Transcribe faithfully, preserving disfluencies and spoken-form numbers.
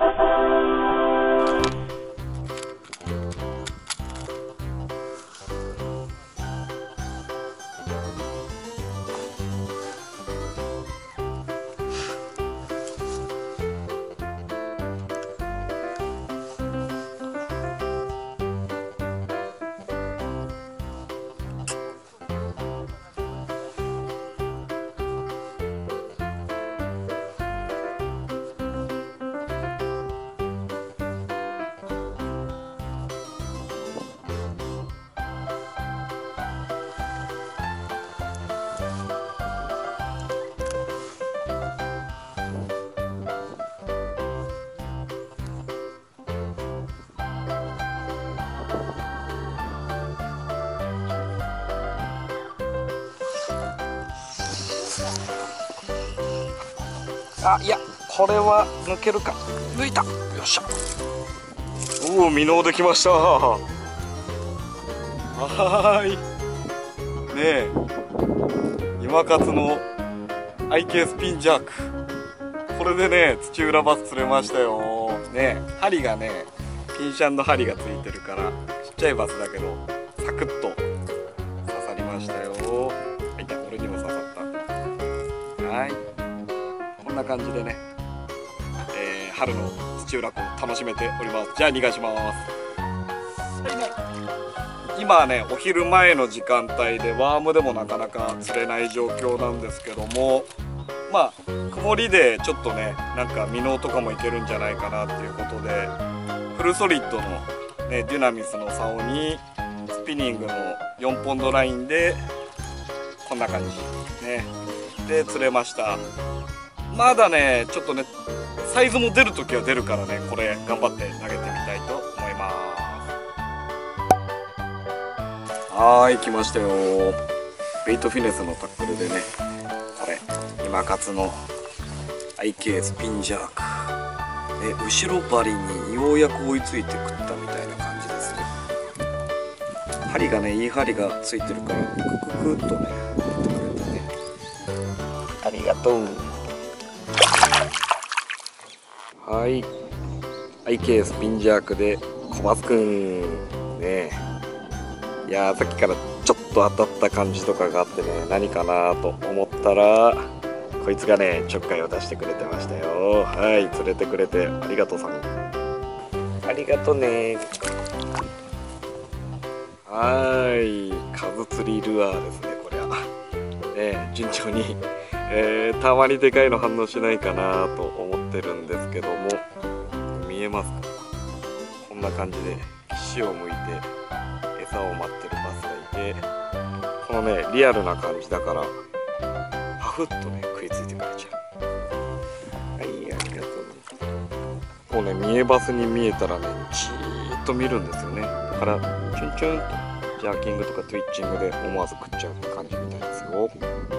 あ、いや、これは抜けるか。抜いた。よっしゃ。おお、ミノーできました。はーい。ねえ、今勝の アイケー スピンジャーク。これでね、土浦バス釣れましたよ。ねえ、針がね、ピンシャンの針がついてるから、ちっちゃいバスだけど、サクッと刺さりましたよ。はい、これにも刺さった。はい。こんな感じでね、えー、春の土浦湖を楽しめております。じゃあ逃がします。はいね、今はね、お昼前の時間帯でワームでもなかなか釣れない状況なんですけども、まあ曇りでちょっとね、なんかミノーとかもいけるんじゃないかなっていうことで、フルソリッドの、ね、デュナミスの竿にスピニングのよんポンドラインでこんな感じねで釣れました。まだね、ちょっとね、サイズも出るときは出るからね、これ頑張って投げてみたいと思います。はーい、来ましたよ。ベイトフィネスのタックルでね、これ今勝の アイケー スピンジャークで、後ろ針にようやく追いついて食ったみたいな感じですね。針がね、いい針がついてるからクククッとねやってくれたね。ありがとう。はい、アイケー スピンジャークで小松くんね。いやー、さっきからちょっと当たった感じとかがあってね、何かなと思ったらこいつがね、ちょっかいを出してくれてましたよ。はい、釣れてくれてありがとうさん。ありがとね。はい、数釣りルアーですね、これはね。順調にえー、たまにでかいの反応しないかなと思ってるんですけども、見えますか？こんな感じで岸を向いて餌を待ってるバスがいて、このね、リアルな感じだからハフッとね食いついてくれちゃう。はい、ありがとう。こうね、見えバスに見えたらね、じーっと見るんですよね。だからチュンチュンとジャーキングとかトゥイッチングで思わず食っちゃう感じみたいですよ。